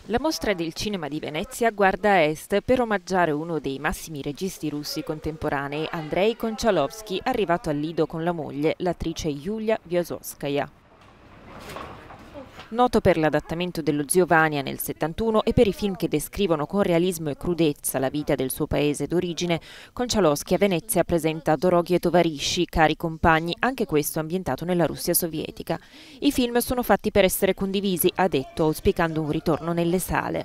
La mostra del cinema di Venezia guarda a est per omaggiare uno dei massimi registi russi contemporanei, Andrei Konchalovsky, arrivato al Lido con la moglie, l'attrice Yulia Viazovskaya. Noto per l'adattamento dello Zio Vania nel 71 e per i film che descrivono con realismo e crudezza la vita del suo paese d'origine, Konchalovsky a Venezia presenta Dorogi e Tovarishi, cari compagni, anche questo ambientato nella Russia sovietica. I film sono fatti per essere condivisi, ha detto, auspicando un ritorno nelle sale.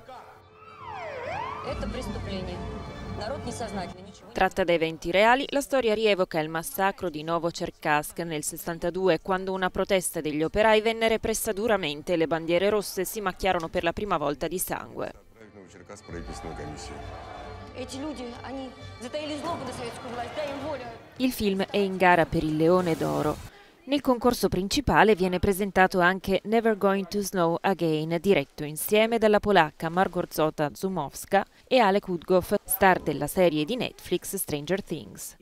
Tratta da eventi reali, la storia rievoca il massacro di Novocherkassk nel 62, quando una protesta degli operai venne repressa duramente e le bandiere rosse si macchiarono per la prima volta di sangue. Il film è in gara per il Leone d'Oro. Nel concorso principale viene presentato anche Never Going to Snow Again, diretto insieme dalla polacca Margorzata Zumowska e Alek Udgow, star della serie di Netflix Stranger Things.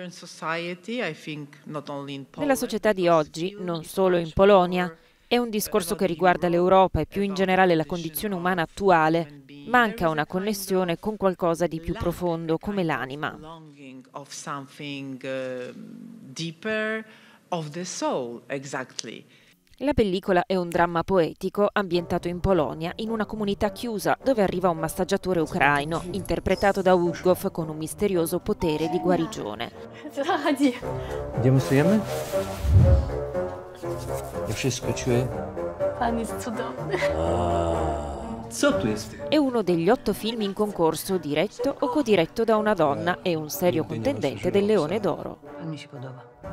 Nella società di oggi, non solo in Polonia, è un discorso che riguarda l'Europa e più in generale la condizione umana attuale. Manca una connessione con qualcosa di più profondo, come l'anima. La pellicola è un dramma poetico ambientato in Polonia, in una comunità chiusa, dove arriva un massaggiatore ucraino, interpretato da Udgow con un misterioso potere di guarigione. Demonstrujemy? Ja wszystko czuję. Pan jest cudowny. È uno degli 8 film in concorso diretto o codiretto da una donna e un serio contendente del Leone d'Oro. Pan mi się podoba.